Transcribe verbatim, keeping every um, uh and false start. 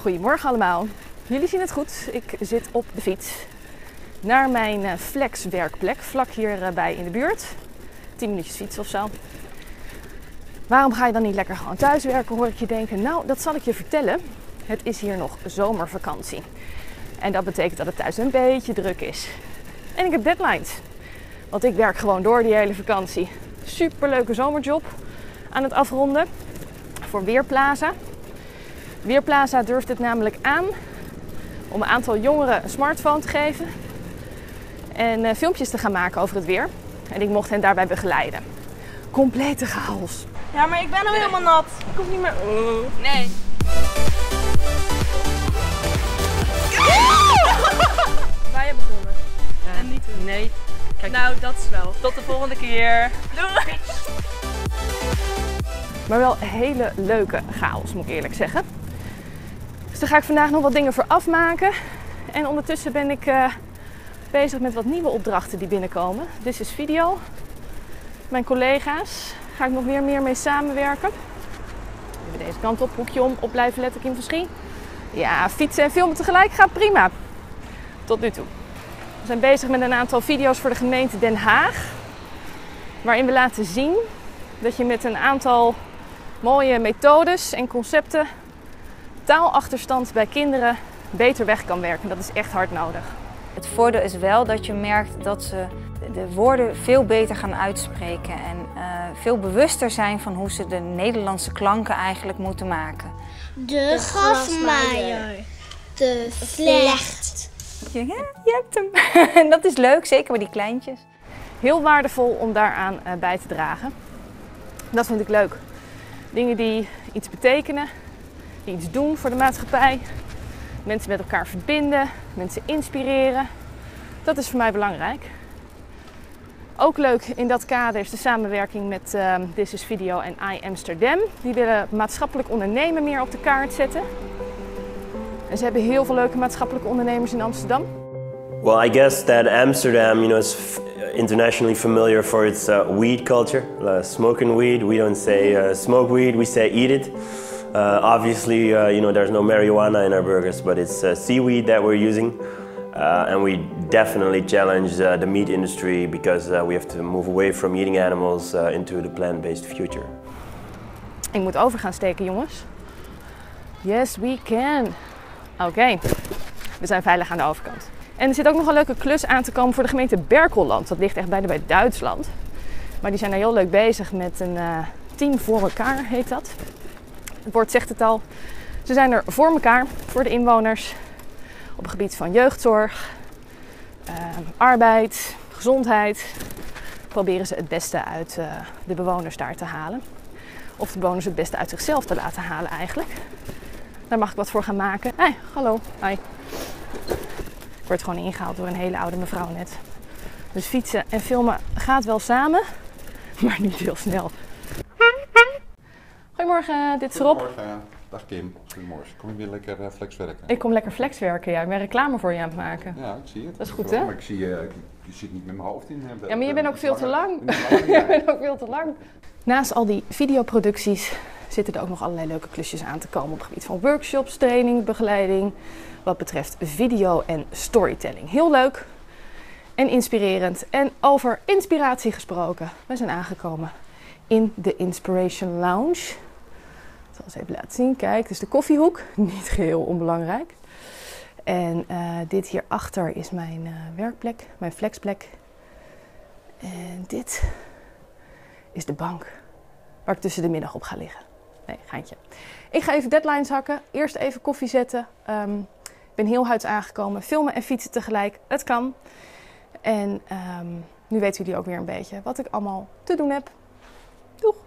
Goedemorgen allemaal. Jullie zien het goed. Ik zit op de fiets naar mijn flex werkplek, vlak hierbij in de buurt. tien minuutjes fietsen of zo. Waarom ga je dan niet lekker gewoon thuis werken, hoor ik je denken. Nou, dat zal ik je vertellen. Het is hier nog zomervakantie. En dat betekent dat het thuis een beetje druk is. En ik heb deadlines. Want ik werk gewoon door die hele vakantie. Superleuke zomerjob aan het afronden voor Weerplaza. Weerplaza durft het namelijk aan om een aantal jongeren een smartphone te geven en uh, filmpjes te gaan maken over het weer. En ik mocht hen daarbij begeleiden. Complete chaos. Ja, maar ik ben al helemaal nat. Ik hoef niet meer... Nee. Wij hebben begonnen. Uh, en niet doen. Nee. Kijk. Nou, dat is wel. Tot de volgende keer. Doei! Maar wel een hele leuke chaos, moet ik eerlijk zeggen. Dus daar ga ik vandaag nog wat dingen voor afmaken. En ondertussen ben ik uh, bezig met wat nieuwe opdrachten die binnenkomen. Dit is video. Mijn collega's ga ik nog weer meer mee samenwerken. Even deze kant op, hoekje om, op blijven letten, Kim Verschie. Ja, fietsen en filmen tegelijk gaat prima. Tot nu toe. We zijn bezig met een aantal video's voor de gemeente Den Haag. Waarin we laten zien dat je met een aantal mooie methodes en concepten taalachterstand bij kinderen beter weg kan werken. Dat is echt hard nodig. Het voordeel is wel dat je merkt dat ze de woorden veel beter gaan uitspreken en uh, veel bewuster zijn van hoe ze de Nederlandse klanken eigenlijk moeten maken. De, de grasmaaier. De vlecht. Ja, je hebt hem. En dat is leuk, zeker bij die kleintjes. Heel waardevol om daaraan uh, bij te dragen. Dat vind ik leuk. Dingen die iets betekenen, die iets doen voor de maatschappij. Mensen met elkaar verbinden, mensen inspireren. Dat is voor mij belangrijk. Ook leuk in dat kader is de samenwerking met uh, This is Video en I Amsterdam. Die willen maatschappelijk ondernemen meer op de kaart zetten. En ze hebben heel veel leuke maatschappelijke ondernemers in Amsterdam. Well, I guess that Amsterdam, you know, is f internationally familiar for its uh, weed culture, uh, smoking weed. We don't say uh, smoke weed, we say eat it. Uh, obviously, uh, you know, there's no marijuana in our burgers, but it's uh, seaweed that we're using. Uh, and we definitely challenge uh, the meat industry because uh, we have to move away from eating animals uh, into the plant-based future. Ik moet over gaan steken, jongens. Yes, we can. Oké, okay. We zijn veilig aan de overkant. En er zit ook nog een leuke klus aan te komen voor de gemeente Berkelland. Dat ligt echt bijna bij Duitsland. Maar die zijn daar heel leuk bezig met een uh, team voor elkaar, heet dat. Het woord zegt het al. Ze zijn er voor elkaar, voor de inwoners. Op het gebied van jeugdzorg, uh, arbeid, gezondheid. Proberen ze het beste uit uh, de bewoners daar te halen. Of de bewoners het beste uit zichzelf te laten halen eigenlijk. Daar mag ik wat voor gaan maken. Hé, hey, hallo. Hi. Ik word gewoon ingehaald door een hele oude mevrouw net. Dus fietsen en filmen gaat wel samen, maar niet heel snel. Goedemorgen, dit is Rob. Goedemorgen. Dag Kim. Goedemorgen. Kom je weer lekker uh, flex werken? Ik kom lekker flex werken, ja. Ik ben reclame voor je aan het maken. Ja, ik zie het. Dat is goed, hè? Maar ik zie je, uh, je zit niet met mijn hoofd in. Uh, ja, maar je bent ook veel te lang. lang. Je bent ook veel te lang. Naast al die videoproducties zitten er ook nog allerlei leuke klusjes aan te komen op het gebied van workshops, training, begeleiding. Wat betreft video en storytelling. Heel leuk en inspirerend. En over inspiratie gesproken. We zijn aangekomen in de Inspiration Lounge. Ik zal eens even laten zien. Kijk, dit is de koffiehoek. Niet geheel onbelangrijk. En uh, dit hierachter is mijn uh, werkplek, mijn flexplek. En dit is de bank waar ik tussen de middag op ga liggen. Nee, geintje. Ik ga even deadlines hakken. Eerst even koffie zetten. Um, Ik ben heel huids aangekomen. Filmen en fietsen tegelijk. Het kan. En um, nu weten jullie ook weer een beetje wat ik allemaal te doen heb. Doeg!